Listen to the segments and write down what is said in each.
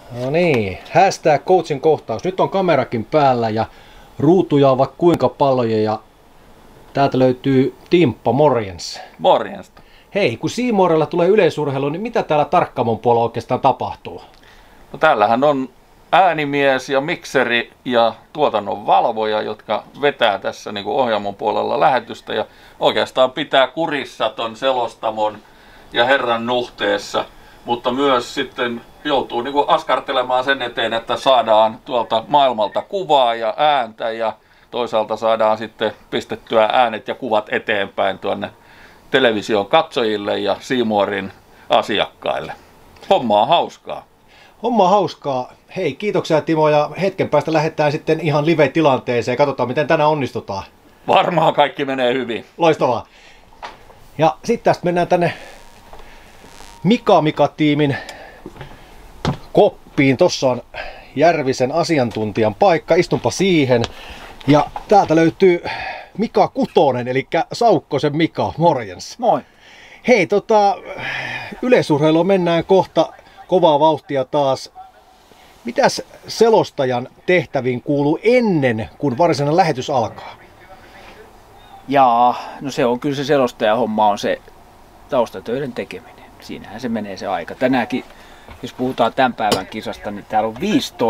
No niin, hashtag coachin kohtaus. Nyt on kamerakin päällä ja ruutuja on vaikka kuinka paljon ja täältä löytyy Timppa, morjens. Morjensta. Hei, kun C-Morella tulee yleisurheilu, niin mitä täällä Tarkkamon puolella oikeastaan tapahtuu? No, täällähän on äänimies ja mikseri ja tuotannon valvoja, jotka vetää tässä niin kuin ohjelman puolella lähetystä ja oikeastaan pitää kurissa ton selostamon ja herran nuhteessa, mutta myös sitten joutuu niin kuin askartelemaan sen eteen, että saadaan tuolta maailmalta kuvaa ja ääntä ja toisaalta saadaan sitten pistettyä äänet ja kuvat eteenpäin tuonne television katsojille ja C-Morin asiakkaille. Homma on hauskaa. Homma on hauskaa. Hei, kiitoksia Timo ja hetken päästä lähdetään sitten ihan live-tilanteeseen ja katsotaan miten tänään onnistutaan. Varmaan kaikki menee hyvin. Loistavaa. Ja sitten tästä mennään tänne Mika-tiimin koppiin. Tossa on Järvisen asiantuntijan paikka. Istunpa siihen. Ja täältä löytyy Mika Kutonen, eli Saukkosen Mika. Morjens. Moi. Hei, yleisurheilua mennään kohta kovaa vauhtia taas. Mitäs selostajan tehtäviin kuuluu ennen kuin varsinainen lähetys alkaa? No se on kyllä se selostajahomma on se taustatöiden tekeminen. Siinähän se menee se aika. Tänäänkin, jos puhutaan tämän päivän kisasta, niin täällä on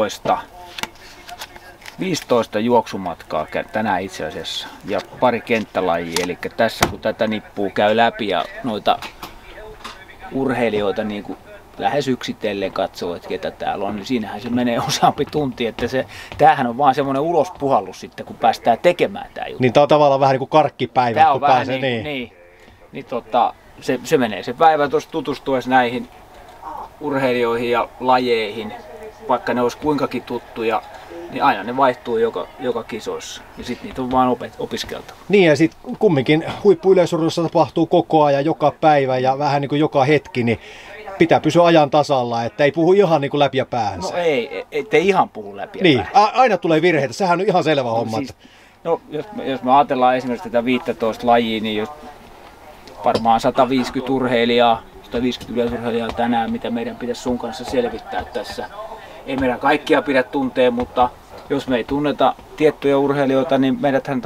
15 juoksumatkaa tänään itse asiassa ja pari kenttälajia. Eli tässä kun tätä nippua käy läpi ja noita urheilijoita niin kuin lähes yksitellen katsoo, että ketä täällä on, niin siinähän se menee useampi tunti. Että tämähän on vaan semmoinen ulospuhallus sitten, kun päästään tekemään tämä juttu. Niin tää on tavallaan vähän niin kuin karkkipäivä, tämä on kun vähän pääsee. niin. Se menee se päivä tuossa tutustuessa näihin urheilijoihin ja lajeihin, vaikka ne olisi kuinkakin tuttuja, niin aina ne vaihtuu joka kisoissa. Ja sitten niitä on vaan opiskeltava. Niin ja sitten kumminkin huippuyleisurheilussa tapahtuu koko ajan, joka päivä ja vähän niin kuin joka hetki, niin pitää pysyä ajan tasalla, että ei puhu ihan niin kuin läpi ja päähänsä. No ei ihan puhu läpi ja niin, päähänsä. aina tulee virheitä, sehän on ihan selvä homma. Siis, jos me ajatellaan esimerkiksi tätä 15 lajia, niin varmaan 150 urheilijaa, 150 yleisurheilijaa tänään, mitä meidän pitäisi sun kanssa selvittää tässä. Ei meidän kaikkia pidä tuntea, mutta jos me ei tunneta tiettyjä urheilijoita, niin meidäthän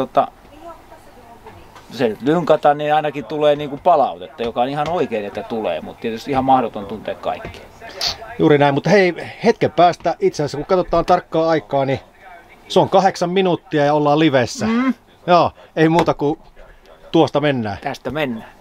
se lynkata, niin ainakin tulee niinku palautetta, joka on ihan oikein, että tulee, mutta tietysti ihan mahdoton tuntea kaikkia. Juuri näin, mutta hei, hetken päästä itse asiassa, kun katsotaan tarkkaa aikaa, niin se on 8 minuuttia ja ollaan livessä. Joo, ei muuta kuin tuosta mennään. Tästä mennään.